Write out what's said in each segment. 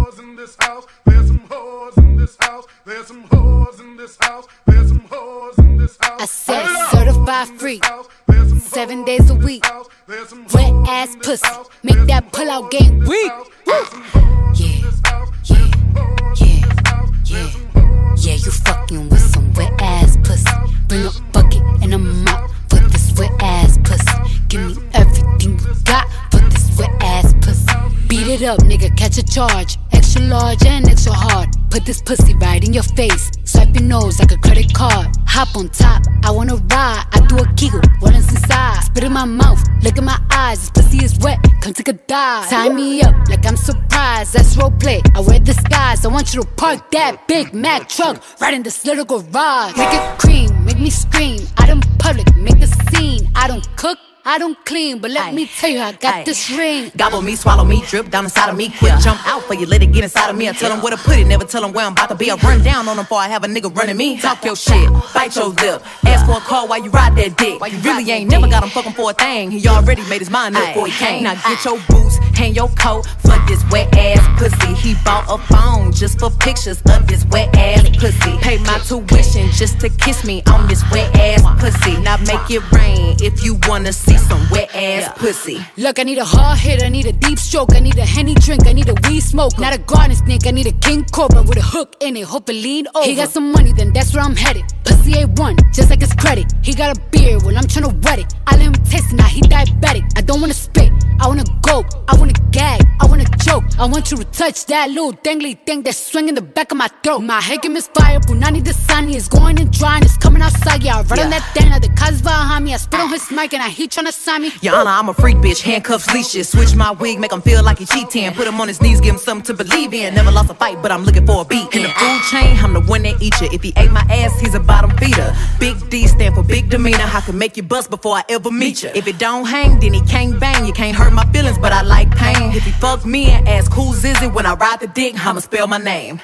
whores in this house. There's some whores in this house. There's some whores in this house. There's some whores in this house. I said certified freak, 7 days a week. Wet ass pussy, make that pull out game weak. Yeah, you fucking with some wet ass pussy. Bring a bucket and a mop for this wet ass pussy. Give me everything you got for this wet ass pussy. Beat it up, nigga, catch a charge. Extra large and extra hard. Put this pussy right in your face. Swipe your nose like a credit card. Hop on top, I wanna ride. I do a giggle, what is inside? Spit in my mouth, look in my eyes. This pussy is wet, come take a dive. Tie me up like I'm surprised, that's roleplay. I wear disguise, I want you to park that Big Mac truck right in this little garage. Make it cream, make me scream. Out in public, make a scene. I don't cook, I don't clean, but let me tell you, I got this ring. Gobble me, swallow me, drip down inside of me. Quick jump out for you, let it get inside of me. I tell them where to put it, never tell them where I'm about to be. I run down on them before I have a nigga running me. Talk your shit, bite your lip. Ask for a call while you ride that dick. You really ain't never got him fucking for a thing. He already made his mind up before he came. Now get your boots, hang your coat for this wet ass pussy. He bought a phone just for pictures of this wet ass pussy. Pay my tuition just to kiss me on this wet ass pussy. Now make it rain if you wanna see some wet ass pussy. Look, I need a hard hit, I need a deep stroke, I need a Henny drink, I need a weed smoke. Not a garden snake, I need a king cobra with a hook in it, hope it lean over. He got some money, then that's where I'm headed. Pussy A1, just like his credit. He got a beard, well I'm tryna wet it. I let him taste it, now he diabetic. I don't wanna spit, I wanna go, I wanna gag, I wanna choke. I want you to touch that little dangly thing that's swinging the back of my throat. My head can misfire, Punani the sunny is going and drying, it's coming outside. Yeah, I run on that thing, now the cuz behind me. I spit on his mic and I heat tryna sign me. Your Honor, I'm a freak bitch, handcuffs, leashes. Switch my wig, make him feel like he cheating. Put him on his knees, give him something to believe in. Never lost a fight, but I'm looking for a beat. In the food chain, I'm the one that eat you. If he ate my ass, he's a bottom feeder. Big D stand for big demeanor. I can make you bust before I ever meet you. If it don't hang, then he can't bang. You can't hurt my feelings, but I like pain. If he fuck me and ask who's is it when I ride the dick, I'ma spell my name.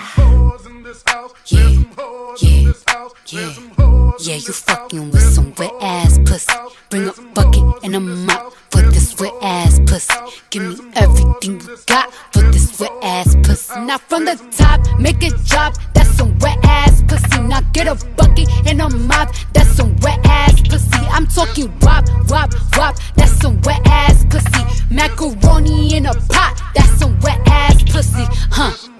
Yeah, you fucking with some wet ass pussy. Bring a bucket and a mop for this wet ass pussy. Give me everything you got for this wet ass pussy. Now from the top, make it drop, that's some wet ass pussy. Now get a bucket and a mop, that's some wet ass pussy. I'm talking wop, wop, wop, that's some wet ass pussy. Macaroni in a pot, that's some wet ass pussy, huh?